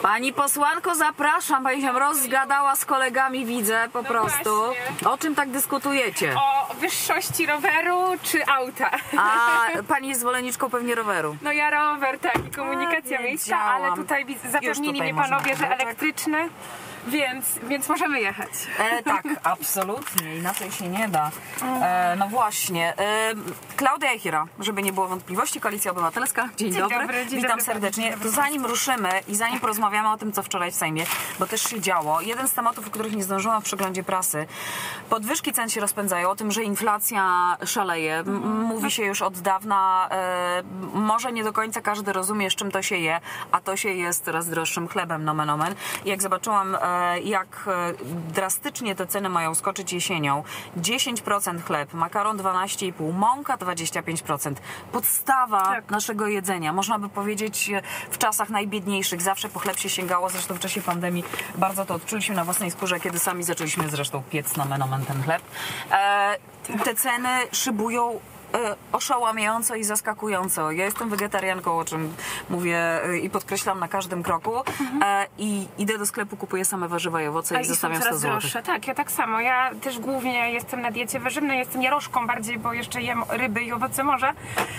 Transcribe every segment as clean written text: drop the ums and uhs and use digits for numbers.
Pani posłanko, zapraszam. Pani się rozgadała z kolegami, widzę po prostu. właśnie. O czym tak dyskutujecie? O wyższości roweru czy auta? A pani jest zwolenniczką pewnie roweru. No ja rower, tak, i komunikacja miejska, wiedziałam. ale tutaj zapewnili tutaj mnie panowie, można, że tak? elektryczny, więc możemy jechać. Tak, absolutnie, inaczej się nie da. No właśnie. Klaudia Jachira, żeby nie było wątpliwości, Koalicja Obywatelska. Dzień dobry. Dzień Witam dobry, serdecznie. To zanim ruszymy i zanim porozmawiamy o tym, co wczoraj w Sejmie, bo też się działo, jeden z tematów, o których nie zdążyłam w przeglądzie prasy, podwyżki cen się rozpędzają, o tym, że inflacja szaleje. Mówi się już od dawna, może nie do końca każdy rozumie, z czym to się je, a to się je z coraz droższym chlebem, nomen omen. I jak zobaczyłam, jak drastycznie te ceny mają skoczyć jesienią, 10% chleb, makaron 12,5%, mąka 25%. Podstawa naszego jedzenia. Można by powiedzieć w czasach najbiedniejszych zawsze po chleb się sięgało, zresztą w czasie pandemii bardzo to odczuliśmy na własnej skórze, kiedy sami zaczęliśmy zresztą piec nomen omen ten chleb. Te ceny szybują oszałamiająco i zaskakująco. Ja jestem wegetarianką, o czym mówię i podkreślam na każdym kroku. I idę do sklepu, kupuję same warzywa i owoce i zostawiam 100 zł. Tak, ja tak samo. Ja też głównie jestem na diecie warzywnej, jestem jaroszką bardziej, bo jeszcze jem ryby i owoce morza.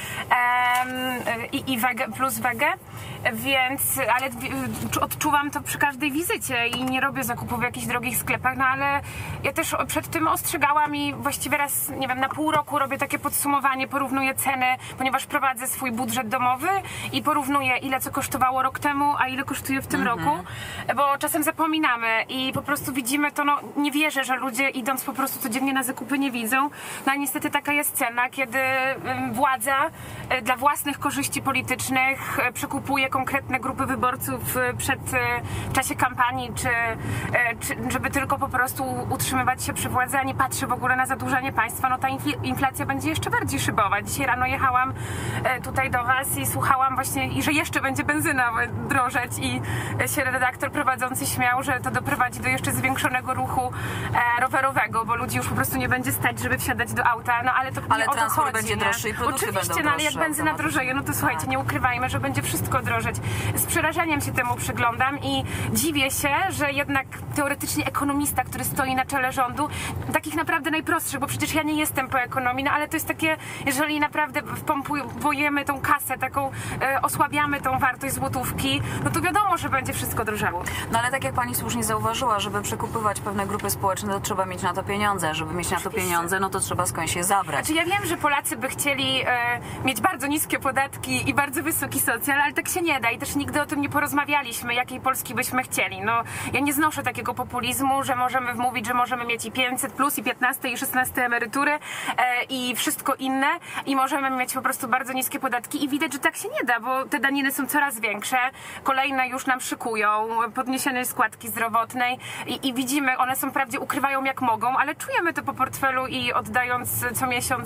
I wege, plus wege. Więc, ale odczuwam to przy każdej wizycie i nie robię zakupów w jakichś drogich sklepach, no ale ja też przed tym ostrzegałam i właściwie raz, nie wiem, na pół roku robię takie podsumowanie, porównuję ceny, ponieważ prowadzę swój budżet domowy i porównuję, ile co kosztowało rok temu, a ile kosztuje w tym roku, bo czasem zapominamy i po prostu widzimy to, no nie wierzę, że ludzie idąc po prostu codziennie na zakupy nie widzą, no a niestety taka jest cena, kiedy władza dla własnych korzyści politycznych przekupuje konkretne grupy wyborców w czasie kampanii, czy żeby tylko po prostu utrzymywać się przy władzy, a nie patrzy w ogóle na zadłużanie państwa, no ta inflacja będzie jeszcze bardziej szybować. Dzisiaj rano jechałam tutaj do was i słuchałam właśnie, i że jeszcze będzie benzyna drożeć i się redaktor prowadzący śmiał, że to doprowadzi do jeszcze zwiększonego ruchu rowerowego, bo ludzi już po prostu nie będzie stać, żeby wsiadać do auta, no ale to ale nie o to transport chodzi, będzie droższy i produkty oczywiście, będą no ale jak droższe benzyna drożeje, no to słuchajcie, nie ukrywajmy, że będzie wszystko drożeć. Z przerażeniem się temu przyglądam i dziwię się, że jednak teoretycznie ekonomista, który stoi na czele rządu, takich naprawdę najprostszych, bo przecież ja nie jestem po ekonomii, no ale to jest takie, jeżeli naprawdę wpompujemy tą kasę, taką osłabiamy tą wartość złotówki, no to wiadomo, że będzie wszystko drożało. No ale tak jak pani słusznie zauważyła, żeby przekupywać pewne grupy społeczne, to trzeba mieć na to pieniądze. Żeby mieć na to pieniądze, no to trzeba skądś je zabrać. Znaczy ja wiem, że Polacy by chcieli mieć bardzo niskie podatki i bardzo wysoki socjal, ale tak się nie da i też nigdy o tym nie porozmawialiśmy, jakiej Polski byśmy chcieli. No ja nie znoszę takiego populizmu, że możemy wmówić, że możemy mieć i 500 plus, i 15 i 16 emerytury i wszystko inne i możemy mieć po prostu bardzo niskie podatki i widać, że tak się nie da, bo te daniny są coraz większe, kolejne już nam szykują, podniesione składki zdrowotnej i widzimy, one są wprawdzie ukrywają jak mogą, ale czujemy to po portfelu i oddając co miesiąc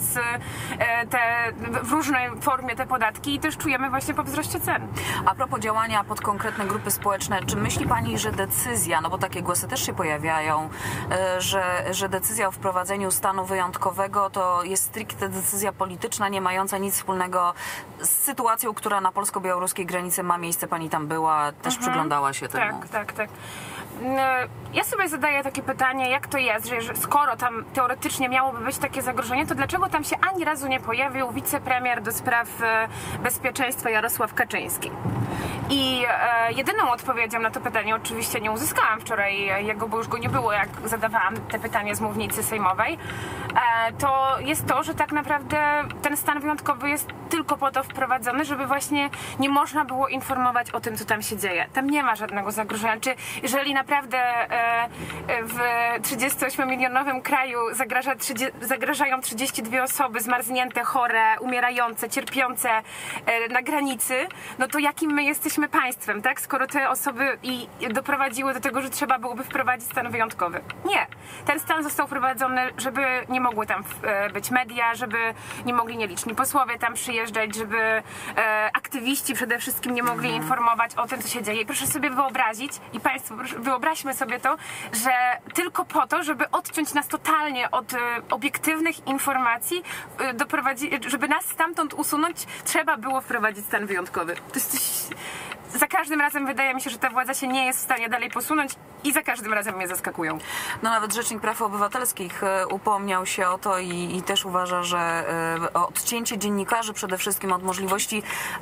w różnej formie te podatki i też czujemy właśnie po wzroście cen. A propos działania pod konkretne grupy społeczne, czy myśli pani, że decyzja, no bo takie głosy też się pojawiają, że decyzja o wprowadzeniu stanu wyjątkowego to jest stricte decyzja polityczna, nie mająca nic wspólnego z sytuacją, która na polsko-białoruskiej granicy ma miejsce? Pani tam była, też przyglądała się temu. Tak. Ja sobie zadaję takie pytanie, jak to jest, że skoro tam teoretycznie miałoby być takie zagrożenie, to dlaczego tam się ani razu nie pojawił wicepremier do spraw bezpieczeństwa Jarosław Kaczyński? I jedyną odpowiedzią na to pytanie oczywiście nie uzyskałam wczoraj jego, bo już go nie było, jak zadawałam te pytanie z mównicy sejmowej. To jest to, że tak naprawdę ten stan wyjątkowy jest tylko po to wprowadzony, żeby właśnie nie można było informować o tym, co tam się dzieje. Tam nie ma żadnego zagrożenia. Czy jeżeli naprawdę w 38-milionowym kraju zagrażają 32 osoby zmarznięte, chore, umierające, cierpiące na granicy, no to jakim my jesteśmy państwem, tak? Skoro te osoby doprowadziły do tego, że trzeba byłoby wprowadzić stan wyjątkowy. Nie. Ten stan został wprowadzony, żeby nie mogły tam być media, żeby nie mogli nieliczni posłowie tam przyjeżdżać, żeby aktywiści przede wszystkim nie mogli informować o tym, co się dzieje. I proszę sobie wyobrazić, i państwo, wyobraźmy sobie to, że tylko po to, żeby odciąć nas totalnie od obiektywnych informacji, żeby nas stamtąd usunąć, trzeba było wprowadzić stan wyjątkowy. To jest coś każdym razem wydaje mi się, że ta władza się nie jest w stanie dalej posunąć i za każdym razem mnie zaskakują. No nawet Rzecznik Praw Obywatelskich upomniał się o to i też uważa, że odcięcie dziennikarzy przede wszystkim od możliwości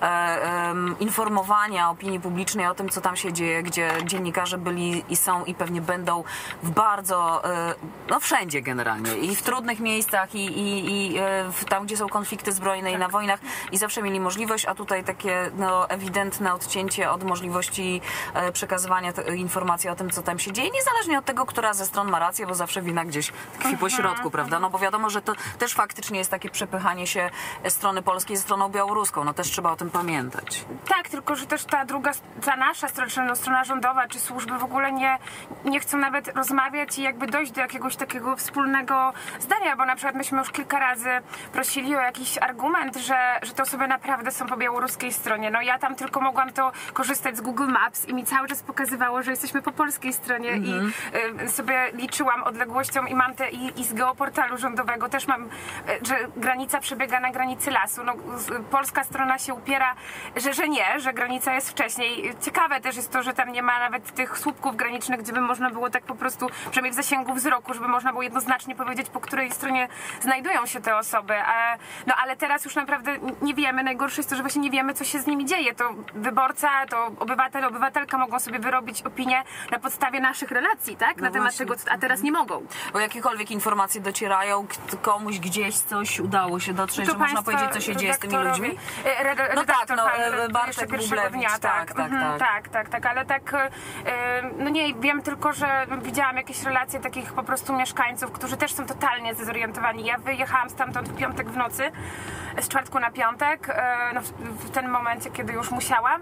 informowania opinii publicznej o tym, co tam się dzieje, gdzie dziennikarze byli i są i pewnie będą w bardzo, no wszędzie generalnie i w trudnych miejscach i tam, gdzie są konflikty zbrojne i na wojnach i zawsze mieli możliwość, a tutaj takie no, ewidentne odcięcie od możliwości przekazywania informacji o tym, co tam się dzieje, niezależnie od tego, która ze stron ma rację, bo zawsze wina gdzieś tkwi po środku, prawda? No bo wiadomo, że to też faktycznie jest takie przepychanie się strony polskiej ze stroną białoruską. No też trzeba o tym pamiętać. Tak, tylko że też ta nasza strona, strona rządowa czy służby w ogóle nie chcą nawet rozmawiać i jakby dojść do jakiegoś takiego wspólnego zdania, bo na przykład myśmy już kilka razy prosili o jakiś argument, że te osoby naprawdę są po białoruskiej stronie. No ja tam tylko mogłam to korzystać z Google Maps i mi cały czas pokazywało, że jesteśmy po polskiej stronie i sobie liczyłam odległością i mam i z geoportalu rządowego też mam, że granica przebiega na granicy lasu. No, polska strona się upiera, że nie, że granica jest wcześniej. Ciekawe też jest to, że tam nie ma nawet tych słupków granicznych, gdzie by można było tak po prostu, przynajmniej w zasięgu wzroku, żeby można było jednoznacznie powiedzieć, po której stronie znajdują się te osoby. No ale teraz już naprawdę nie wiemy. Najgorsze jest to, że właśnie nie wiemy, co się z nimi dzieje. To wyborca, to obywatel, obywatelka mogą sobie wyrobić opinię na podstawie naszych relacji, tak? Na temat tego, a teraz nie mogą. Bo jakiekolwiek informacje docierają, komuś gdzieś coś udało się dotrzeć, że można powiedzieć, co się dzieje z tymi ludźmi? No tak, no Bartek Wróblewicz, tak, ale tak, no nie, wiem tylko, że widziałam jakieś relacje takich po prostu mieszkańców, którzy też są totalnie zdezorientowani. Ja wyjechałam stamtąd w piątek w nocy, z czwartku na piątek, no w tym momencie, kiedy już musiałam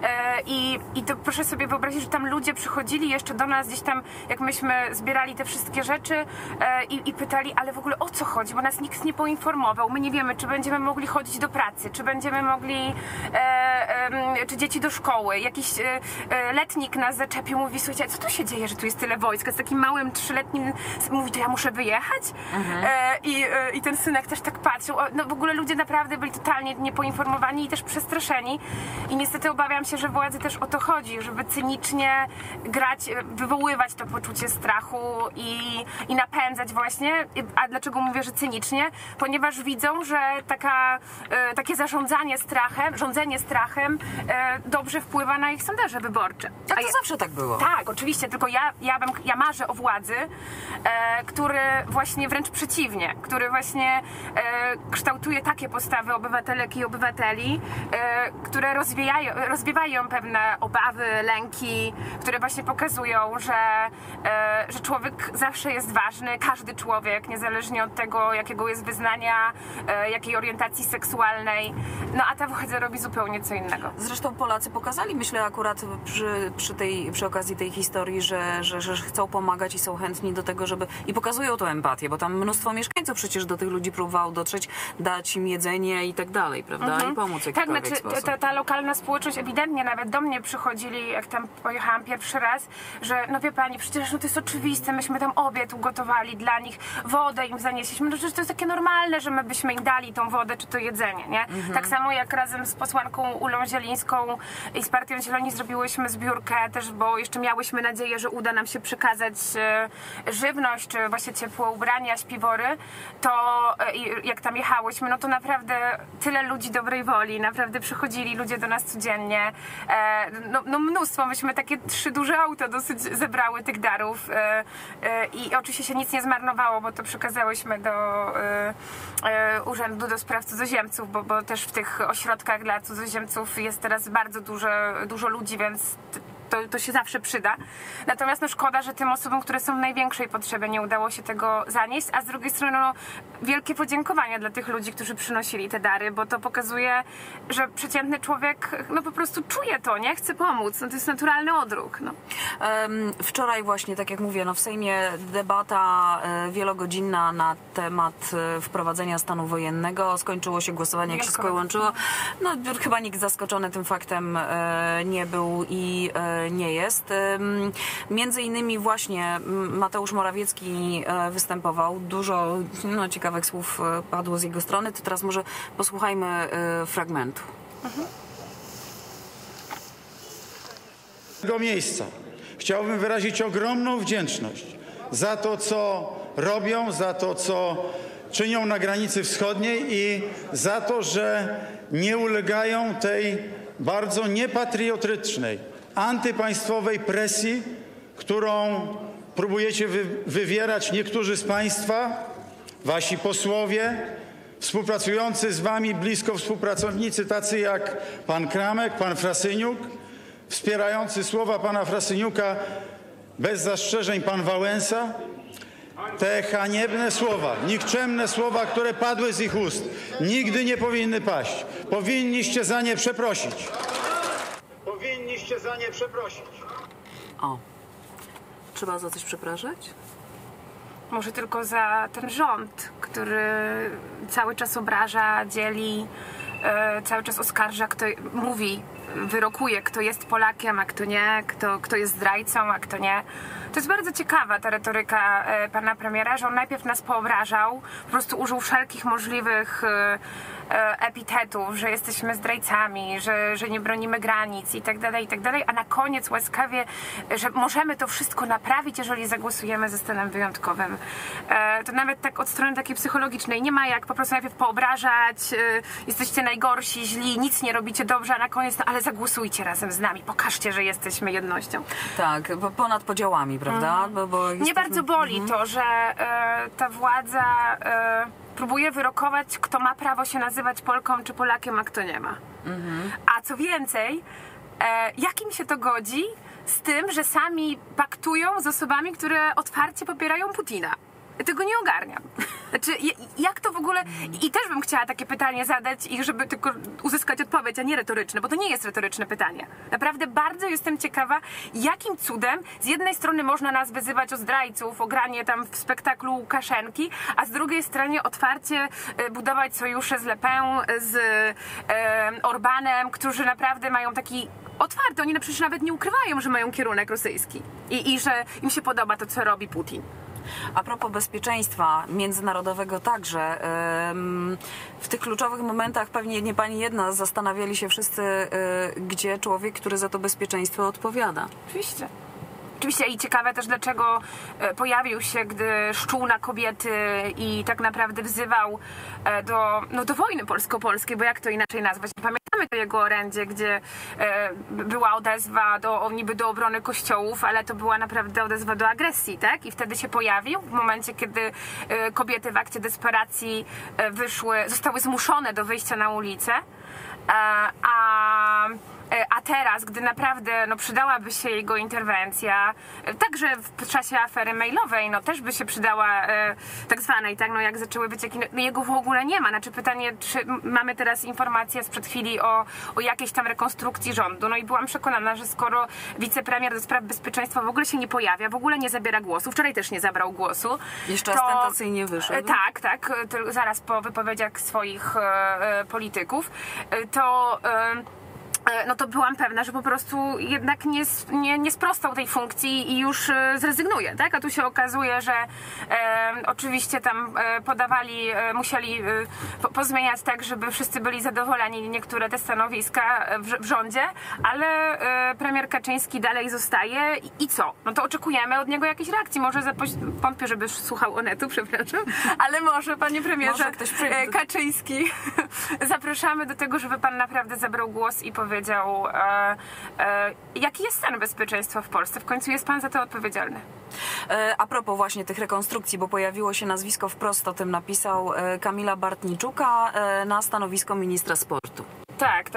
i to proszę sobie wyobrazić, że tam ludzie przychodzili jeszcze do nas gdzieś tam, jak myśmy zbierali te wszystkie rzeczy i pytali, ale w ogóle o co chodzi, bo nas nikt nie poinformował, my nie wiemy, czy będziemy mogli chodzić do pracy, czy będziemy mogli, czy dzieci do szkoły, jakiś letnik nas zaczepił, mówi, słuchajcie, co tu się dzieje, że tu jest tyle wojska, z takim małym 3-letnim, mówi, to ja muszę wyjechać? I ten synek też tak patrzył, no w ogóle ludzie naprawdę byli totalnie niepoinformowani i też przestraszeni i niestety obawiam się, że władzy też o to chodzi, żeby cynicznie grać, wywoływać to poczucie strachu i napędzać właśnie. A dlaczego mówię, że cynicznie? Ponieważ widzą, że takie rządzenie strachem dobrze wpływa na ich sondaże wyborcze. A to zawsze tak było. Tak, oczywiście, tylko ja marzę o władzy, który właśnie wręcz przeciwnie, który właśnie kształtuje takie postawy obywatelek i obywateli, które rozwiewają pewne obawy, lęki, które właśnie pokazują, że człowiek zawsze jest ważny, każdy człowiek, niezależnie od tego, jakiego jest wyznania, jakiej orientacji seksualnej. No a ta władza robi zupełnie co innego. Zresztą Polacy pokazali, myślę, akurat przy okazji tej historii, że chcą pomagać i są chętni do tego, żeby... I pokazują tę empatię, bo tam mnóstwo mieszkańców przecież do tych ludzi próbowało dotrzeć, dać im jedzenie i tak dalej, prawda? I pomóc w jakikolwiek sposób. Ta lokalna społeczność ewidentnie nawet do mnie przychodzili, jak tam pojechałam pierwszy raz, że no wie pani, przecież no to jest oczywiste, myśmy tam obiad ugotowali dla nich, wodę im zanieśliśmy, no przecież to jest takie normalne, że my byśmy im dali tą wodę czy to jedzenie, nie? Tak samo jak razem z posłanką Ulą Zielińską i z Partią Zieloni zrobiłyśmy zbiórkę też, bo jeszcze miałyśmy nadzieję, że uda nam się przekazać żywność, czy właśnie ciepłe ubrania, śpiwory, to jak tam jechałyśmy, no to naprawdę tyle ludzi dobrej woli, naprawdę przychodzili ludzie do nas codziennie, no mnóstwo, myśmy takie 3 duże auta dosyć zebrały tych darów i oczywiście się nic nie zmarnowało, bo to przekazałyśmy do Urzędu do Spraw Cudzoziemców, bo też w tych ośrodkach dla cudzoziemców jest teraz bardzo dużo ludzi, więc to się zawsze przyda. Natomiast no szkoda, że tym osobom, które są w największej potrzebie, nie udało się tego zanieść, a z drugiej strony no, wielkie podziękowania dla tych ludzi, którzy przynosili te dary, bo to pokazuje, że przeciętny człowiek no po prostu czuje to, nie? Chce pomóc. No to jest naturalny odruch. No. Wczoraj właśnie, tak jak mówię, no w Sejmie debata wielogodzinna na temat wprowadzenia stanu wojennego. Skończyło się głosowanie, jak wszystko łączyło. No chyba nikt zaskoczony tym faktem nie był i nie jest. Między innymi właśnie Mateusz Morawiecki występował. Dużo ciekawych słów padło z jego strony. To teraz może posłuchajmy fragmentu. Z tego miejsca chciałbym wyrazić ogromną wdzięczność za to, co robią, za to, co czynią na granicy wschodniej i za to, że nie ulegają tej bardzo niepatriotycznej, antypaństwowej presji, którą próbujecie wywierać niektórzy z Państwa, Wasi posłowie, współpracujący z Wami blisko współpracownicy tacy jak pan Kramek, pan Frasyniuk, wspierający słowa pana Frasyniuka bez zastrzeżeń pan Wałęsa. Te haniebne słowa, nikczemne słowa, które padły z ich ust, nigdy nie powinny paść. Powinniście za nie przeprosić. Powinniście za nie przeprosić. O, trzeba za coś przepraszać? Może tylko za ten rząd, który cały czas obraża, dzieli, cały czas oskarża, kto mówi, wyrokuje, kto jest Polakiem, a kto nie, kto jest zdrajcą, a kto nie. To jest bardzo ciekawa ta retoryka pana premiera, że on najpierw nas poobrażał, po prostu użył wszelkich możliwych epitetów, że jesteśmy zdrajcami, że nie bronimy granic i tak dalej, a na koniec łaskawie, że możemy to wszystko naprawić, jeżeli zagłosujemy ze stanem wyjątkowym. To nawet tak od strony takiej psychologicznej nie ma jak po prostu najpierw poobrażać, jesteście najgorsi, źli, nic nie robicie dobrze, a na koniec, no ale zagłosujcie razem z nami, pokażcie, że jesteśmy jednością. Tak, bo ponad podziałami, prawda? Bo Mnie bardzo boli to, że ta władza próbuje wyrokować, kto ma prawo się nazywać Polką czy Polakiem, a kto nie ma. A co więcej, jak im się to godzi z tym, że sami paktują z osobami, które otwarcie popierają Putina. Ja tego nie ogarniam. Znaczy, jak to w ogóle... I też bym chciała takie pytanie zadać i żeby tylko uzyskać odpowiedź, a nie retoryczne, bo to nie jest retoryczne pytanie. Naprawdę bardzo jestem ciekawa, jakim cudem z jednej strony można nas wyzywać o zdrajców, o granie tam w spektaklu Łukaszenki, a z drugiej strony otwarcie budować sojusze z Le Pen, z Orbanem, którzy naprawdę mają taki otwarty, oni przecież nawet nie ukrywają, że mają kierunek rosyjski i że im się podoba to, co robi Putin. A propos bezpieczeństwa międzynarodowego także, w tych kluczowych momentach pewnie nie pani jedna zastanawiali się wszyscy, gdzie człowiek, który za to bezpieczeństwo odpowiada. Oczywiście. Oczywiście i ciekawe też, dlaczego pojawił się, gdy szczuł na kobiety i tak naprawdę wzywał do wojny polsko-polskiej, bo jak to inaczej nazwać? Pamiętamy to jego orędzie, gdzie była odezwa niby do obrony kościołów, ale to była naprawdę odezwa do agresji, tak? I wtedy się pojawił w momencie, kiedy kobiety w akcie desperacji zostały zmuszone do wyjścia na ulicę. A teraz, gdy naprawdę przydałaby się jego interwencja, także w czasie afery mailowej, też by się przydała tak zwanej, tak, jak zaczęły wycieki, jego w ogóle nie ma. Znaczy pytanie, czy mamy teraz informację sprzed chwili o jakiejś tam rekonstrukcji rządu. I byłam przekonana, że skoro wicepremier do spraw bezpieczeństwa w ogóle się nie pojawia, w ogóle nie zabiera głosu, wczoraj też nie zabrał głosu. Jeszcze ostentacyjnie wyszedł. Tak, zaraz po wypowiedziach swoich polityków, to byłam pewna, że po prostu jednak nie sprostał tej funkcji i już zrezygnuje, tak? A tu się okazuje, że oczywiście tam musieli pozmieniać tak, żeby wszyscy byli zadowoleni niektóre te stanowiska w rządzie, ale premier Kaczyński dalej zostaje i co? To oczekujemy od niego jakiejś reakcji. Może wątpię, żeby słuchał Onetu, przepraszam, ale może, panie premierze Kaczyński, zapraszamy do tego, żeby pan naprawdę zabrał głos i powiedział, jaki jest stan bezpieczeństwa w Polsce. W końcu jest pan za to odpowiedzialny. A propos właśnie tych rekonstrukcji, bo pojawiło się nazwisko, wprost o tym napisał, Kamila Bartniczuka na stanowisko ministra sportu. Tak.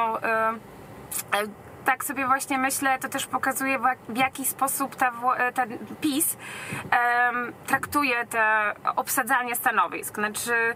Tak sobie właśnie myślę, to też pokazuje, w jaki sposób ten PiS traktuje te obsadzanie stanowisk. Znaczy,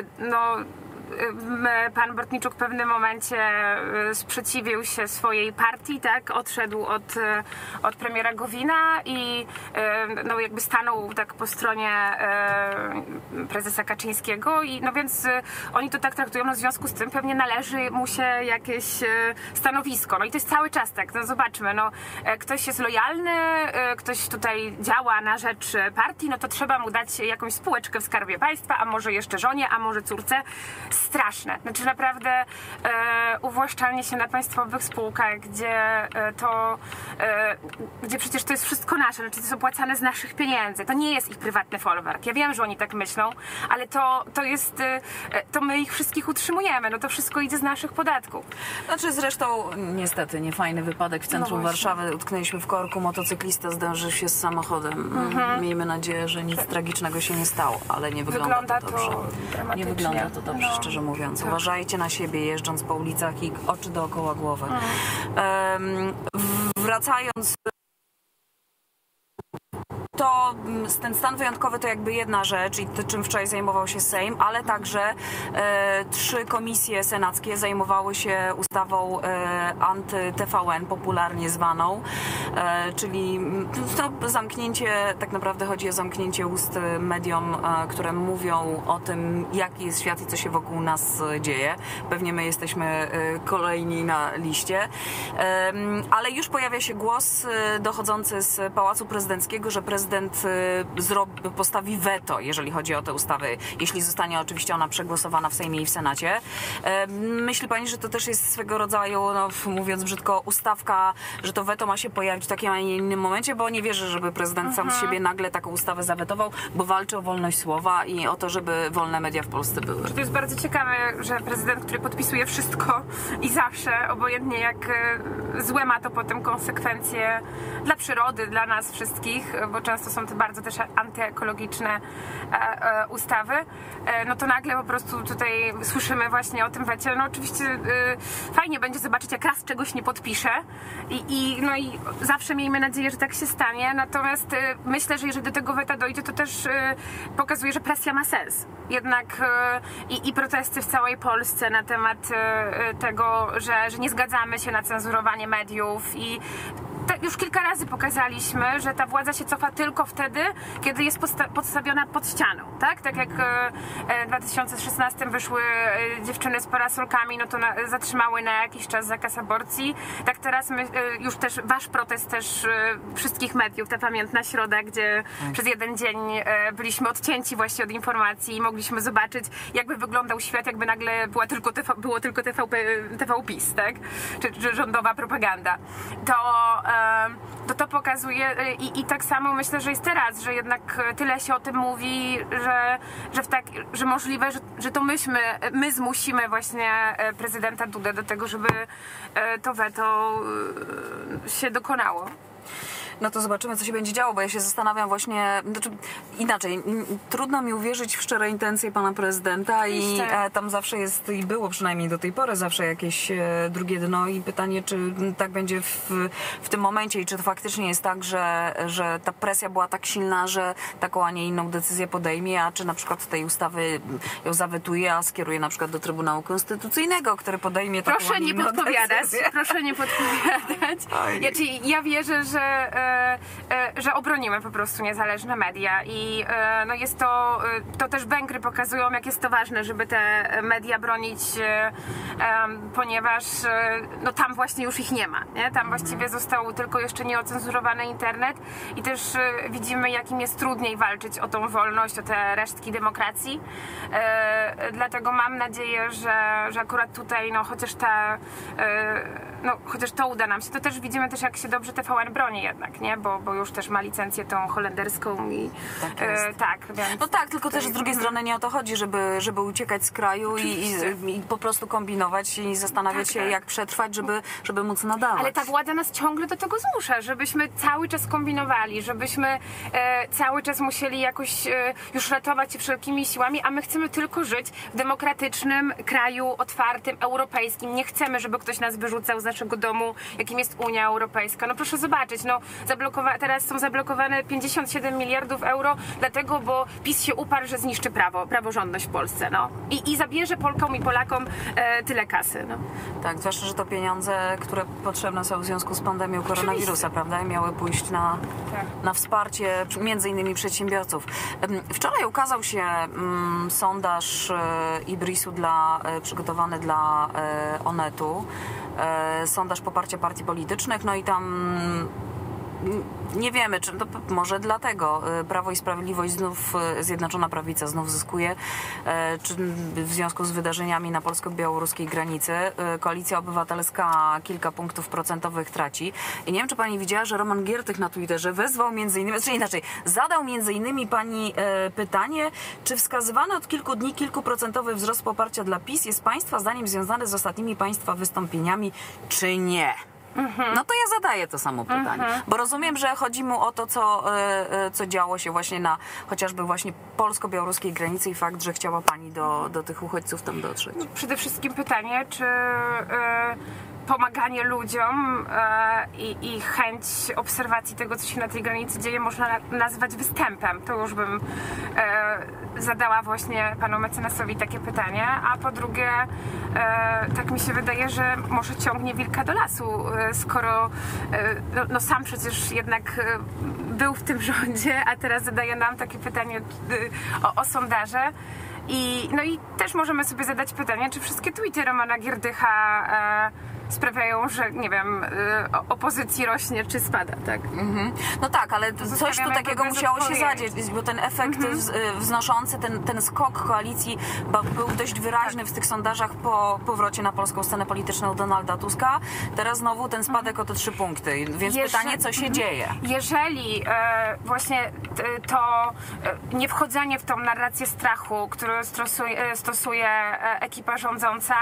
pan Bortniczuk w pewnym momencie sprzeciwił się swojej partii, tak? Odszedł od premiera Gowina i jakby stanął tak po stronie prezesa Kaczyńskiego i więc oni to tak traktują, w związku z tym pewnie należy mu się jakieś stanowisko. I to jest cały czas tak, zobaczmy, ktoś jest lojalny, ktoś tutaj działa na rzecz partii, to trzeba mu dać jakąś spółeczkę w Skarbie Państwa, a może jeszcze żonie, a może córce. jest straszne. Znaczy naprawdę uwłaszczalnie się na państwowych spółkach, gdzie przecież to jest wszystko nasze, znaczy to jest opłacane z naszych pieniędzy. To nie jest ich prywatny folwark. Ja wiem, że oni tak myślą, ale to my ich wszystkich utrzymujemy. No to wszystko idzie z naszych podatków. Znaczy zresztą niestety niefajny wypadek w centrum Warszawy. Utknęliśmy w korku, motocyklista zderzył się z samochodem. Miejmy nadzieję, że nic tragicznego się nie stało, ale nie wygląda to dobrze. Nie wygląda to dobrze, szczerze mówiąc. Tak. Uważajcie na siebie, jeżdżąc po ulicach i oczy dookoła głowy. Wracając, to ten stan wyjątkowy to jakby jedna rzecz i czym wczoraj zajmował się Sejm, ale także 3 komisje senackie zajmowały się ustawą anty-TVN, popularnie zwaną, czyli to zamknięcie, tak naprawdę chodzi o zamknięcie ust mediom, które mówią o tym, jaki jest świat i co się wokół nas dzieje. Pewnie my jesteśmy kolejni na liście, ale już pojawia się głos dochodzący z Pałacu Prezydenckiego, że prezydent postawi weto, jeżeli chodzi o te ustawy, jeśli zostanie oczywiście ona przegłosowana w Sejmie i w Senacie. Myśli pani, że to też jest swego rodzaju, no, mówiąc brzydko, ustawka, że to weto ma się pojawić w takim, a nie innym momencie, bo nie wierzę, żeby prezydent sam z siebie nagle taką ustawę zawetował, bo walczy o wolność słowa i o to, żeby wolne media w Polsce były. To jest bardzo ciekawe, że prezydent, który podpisuje wszystko i zawsze, obojętnie jak złe ma to potem konsekwencje dla przyrody, dla nas wszystkich, bo często są to bardzo też antyekologiczne ustawy, no to nagle po prostu tutaj słyszymy właśnie o tym wecie. No oczywiście fajnie będzie zobaczyć, jak raz czegoś nie podpisze i zawsze miejmy nadzieję, że tak się stanie, natomiast myślę, że jeżeli do tego weta dojdzie, to też pokazuje, że presja ma sens. Jednak i protesty w całej Polsce na temat tego, że nie zgadzamy się na cenzurowanie mediów i już kilka razy pokazaliśmy, że ta władza się cofa tylko wtedy, kiedy jest podstawiona pod ścianą, tak? Tak jak w 2016 wyszły dziewczyny z parasolkami, no to zatrzymały na jakiś czas zakaz aborcji. Tak teraz już też wasz protest też wszystkich mediów, ta pamiętna środa, gdzie przez jeden dzień byliśmy odcięci właśnie od informacji i mogliśmy zobaczyć, jakby wyglądał świat, jakby nagle było tylko TV PiS, tak? Czy rządowa propaganda. To pokazuje i tak samo myślę, że jest teraz, że jednak tyle się o tym mówi, że możliwe, że to my zmusimy właśnie prezydenta Dudę do tego, żeby to weto się dokonało. No to zobaczymy, co się będzie działo, bo ja się zastanawiam właśnie, inaczej, trudno mi uwierzyć w szczere intencje pana prezydenta i tam zawsze jest, i było przynajmniej do tej pory, zawsze jakieś drugie dno i pytanie, czy tak będzie w tym momencie i czy to faktycznie jest tak, że ta presja była tak silna, że taką, a nie inną decyzję podejmie, a czy na przykład tej ustawy ją zawetuje, a skieruje na przykład do Trybunału Konstytucyjnego, który podejmie taką, a nie inną decyzję. Proszę nie podpowiadać. Ja wierzę, że obronimy po prostu niezależne media i no jest to też Węgry pokazują, jak jest to ważne, żeby te media bronić, ponieważ no tam właśnie już ich nie ma, nie? Tam właściwie został tylko jeszcze nieocenzurowany internet i też widzimy, jakim jest trudniej walczyć o tą wolność, o te resztki demokracji. Dlatego mam nadzieję, że akurat tutaj no chociaż to uda nam się. To też widzimy też, jak się dobrze TVN broni jednak, nie? Bo już też ma licencję tą holenderską i tak. Więc no tak, tylko też z drugiej strony nie o to chodzi, żeby uciekać z kraju i po prostu kombinować i zastanawiać się, jak przetrwać, żeby móc nadawać. Ale ta władza nas ciągle do tego zmusza, żebyśmy cały czas kombinowali, żebyśmy cały czas musieli jakoś już ratować się wszelkimi siłami, a my chcemy tylko żyć w demokratycznym kraju, otwartym, europejskim. Nie chcemy, żeby ktoś nas wyrzucał z naszego domu, jakim jest Unia Europejska. No proszę zobaczyć, no teraz są zablokowane 57 miliardów euro, dlatego, bo PiS się uparł, że zniszczy praworządność w Polsce, no. I zabierze Polkom i Polakom tyle kasy, no. Tak, zwłaszcza, że to pieniądze, które potrzebne są w związku z pandemią koronawirusa, prawda? I miały pójść na wsparcie między innymi przedsiębiorców. Wczoraj ukazał się sondaż Ibrisu przygotowany dla Onetu. Sondaż poparcia partii politycznych, no i tam nie wiemy, czy to może dlatego Prawo i Sprawiedliwość znów, Zjednoczona Prawica znów zyskuje, czy w związku z wydarzeniami na polsko-białoruskiej granicy Koalicja Obywatelska kilka punktów procentowych traci. I nie wiem, czy pani widziała, że Roman Giertych na Twitterze wezwał między innymi, czy inaczej, zadał między innymi pani pytanie, czy wskazywany od kilku dni kilkuprocentowy wzrost poparcia dla PiS jest państwa zdaniem związany z ostatnimi państwa wystąpieniami, czy nie? No to ja zadaję to samo pytanie, bo rozumiem, że chodzi mu o to, co działo się właśnie na chociażby właśnie polsko-białoruskiej granicy i fakt, że chciała pani do tych uchodźców tam dotrzeć. Przede wszystkim pytanie, czy pomaganie ludziom i chęć obserwacji tego, co się na tej granicy dzieje, można nazwać występem. To już bym zadała właśnie panu mecenasowi takie pytanie. A po drugie, tak mi się wydaje, że może ciągnie wilka do lasu, skoro no sam przecież jednak był w tym rządzie, a teraz zadaje nam takie pytanie o sondaże. No i też możemy sobie zadać pytanie, czy wszystkie tweety Romana Giertycha sprawiają, że nie wiem, opozycji rośnie czy spada, tak? No tak, ale coś tu takiego musiało się zadzieć, bo ten efekt wznoszący, ten skok koalicji był dość wyraźny w tych sondażach po powrocie na polską scenę polityczną Donalda Tuska. Teraz znowu ten spadek o te 3 punkty, więc pytanie, co się dzieje? Jeżeli właśnie to niewchodzenie w tą narrację strachu, którą stosuje ekipa rządząca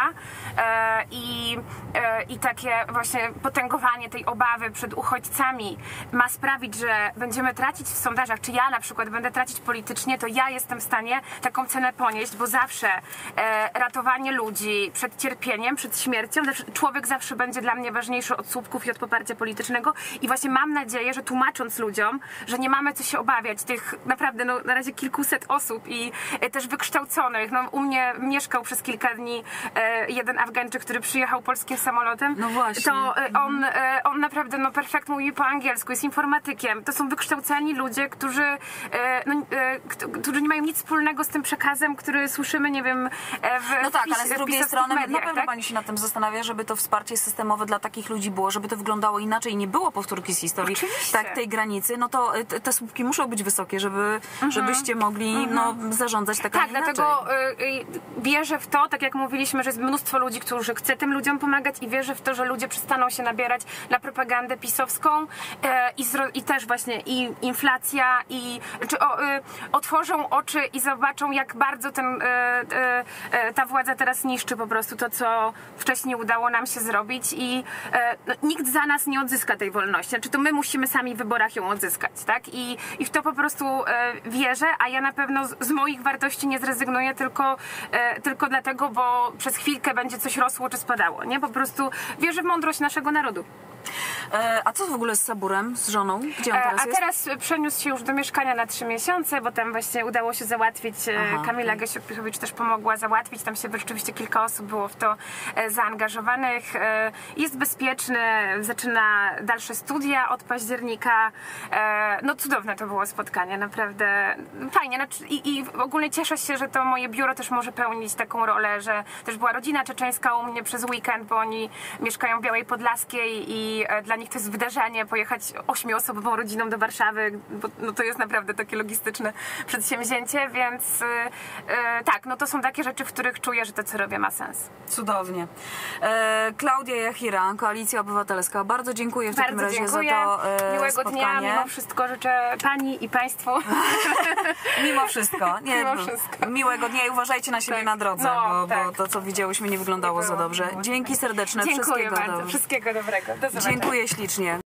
i takie właśnie potęgowanie tej obawy przed uchodźcami ma sprawić, że będziemy tracić w sondażach, czy ja na przykład będę tracić politycznie, to ja jestem w stanie taką cenę ponieść, bo zawsze ratowanie ludzi przed cierpieniem, przed śmiercią, człowiek zawsze będzie dla mnie ważniejszy od słupków i od poparcia politycznego i właśnie mam nadzieję, że tłumacząc ludziom, że nie mamy co się obawiać tych naprawdę na razie kilkuset osób i też wykształconych. No, u mnie mieszkał przez kilka dni jeden Afgańczyk, który przyjechał polskim samolotem. No właśnie. To on naprawdę perfekt mówi po angielsku, jest informatykiem. To są wykształceni ludzie, którzy nie mają nic wspólnego z tym przekazem, który słyszymy, nie wiem, no tak, ale z drugiej strony mediach, na pewno tak? pani się nad tym zastanawia, żeby to wsparcie systemowe dla takich ludzi było, żeby to wyglądało inaczej, nie było powtórki z historii tak, tej granicy, no to te słupki muszą być wysokie, żebyście mogli zarządzać tak, tak, inaczej. Dlatego wierzę w to, tak jak mówiliśmy, że jest mnóstwo ludzi, którzy chce tym ludziom pomagać i wierzę w to, że ludzie przestaną się nabierać na propagandę pisowską i też właśnie i inflacja otworzą oczy i zobaczą, jak bardzo ta władza teraz niszczy po prostu to, co wcześniej udało nam się zrobić i nikt za nas nie odzyska tej wolności. Znaczy to my musimy sami w wyborach ją odzyskać, tak? I w to po prostu wierzę, a ja na pewno z moich wartości nie zrezygnuję tylko dlatego, bo przez chwilkę będzie coś rosło czy spadało, nie? Po prostu wierzę w mądrość naszego narodu. A co w ogóle z Saburem, z żoną? Gdzie on teraz jest? Teraz przeniósł się już do mieszkania na 3 miesiące, bo tam właśnie udało się załatwić, Kamila Gasiuk-Pihowicz też pomogła załatwić, tam się rzeczywiście kilka osób było w to zaangażowanych. Jest bezpieczny, zaczyna dalsze studia od października. No cudowne to było spotkanie, naprawdę fajnie. I ogólnie cieszę się, że to moje biuro też może pełnić taką rolę, że też była rodzina czeczeńska u mnie przez weekend, bo oni mieszkają w Białej Podlaskiej i dla nich to jest wydarzenie pojechać 8-osobową rodziną do Warszawy, bo no to jest naprawdę takie logistyczne przedsięwzięcie, więc tak, no to są takie rzeczy, w których czuję, że to, co robię, ma sens. Cudownie. Klaudia Jachira, Koalicja Obywatelska. Bardzo dziękuję w takim razie za to Miłego spotkanie. dnia, mimo wszystko życzę pani i państwu. Mimo wszystko. Mimo wszystko. Miłego dnia i uważajcie na siebie na drodze, bo to, co widziałyśmy, nie wyglądało za dobrze. Dzięki serdeczne. Dziękuję Wszystkiego bardzo. Wszystkiego dobrego. Do zobaczenia. Dziękuję ślicznie.